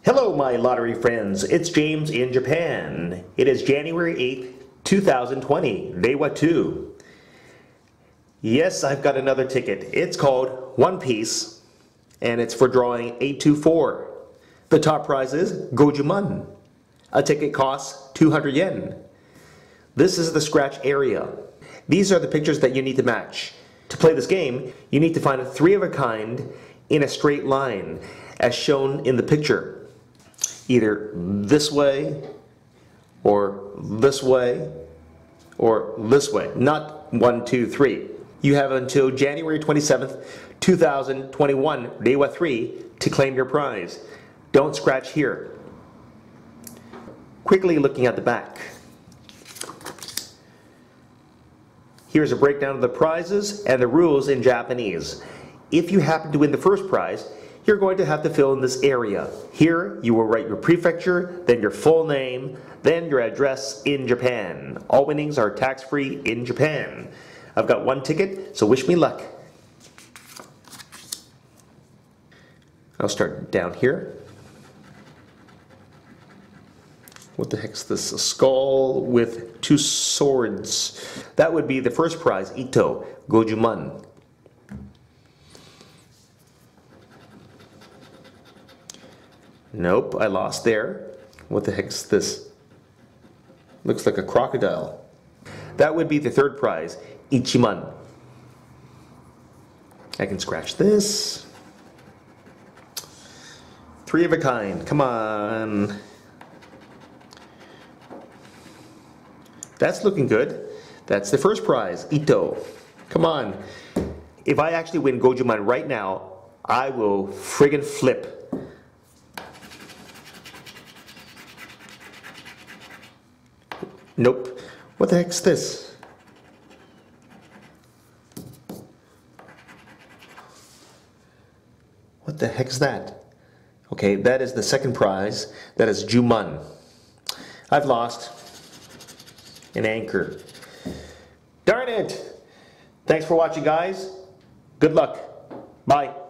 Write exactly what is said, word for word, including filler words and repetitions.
Hello my lottery friends, it's James in Japan. It is January eighth, two thousand twenty, Reiwa two. Yes, I've got another ticket. It's called One Piece, and it's for drawing eight two four. The top prize is Gojuman. A ticket costs two hundred yen. This is the scratch area. These are the pictures that you need to match. To play this game, you need to find a three of a kind in a straight line, as shown in the picture. Either this way, or this way, or this way. Not one, two, three. You have until January twenty-seventh, two thousand twenty-one, Reiwa three, to claim your prize. Don't scratch here. Quickly looking at the back. Here's a breakdown of the prizes and the rules in Japanese. If you happen to win the first prize, you're going to have to fill in this area. Here, you will write your prefecture, then your full name, then your address in Japan. All winnings are tax-free in Japan. I've got one ticket, so wish me luck. I'll start down here. What the heck's this? A skull with two swords. That would be the first prize, Ito, Gojuman. Nope, I lost there. What the heck's this? Looks like a crocodile. That would be the third prize, Ichiman. I can scratch this. Three of a kind, come on. That's looking good. That's the first prize, Ito. Come on. If I actually win Gojuman right now, I will friggin' flip. Nope. What the heck's this? What the heck's that? Okay, that is the second prize. That is Juman. I've lost an anchor. Darn it! Thanks for watching, guys. Good luck. Bye.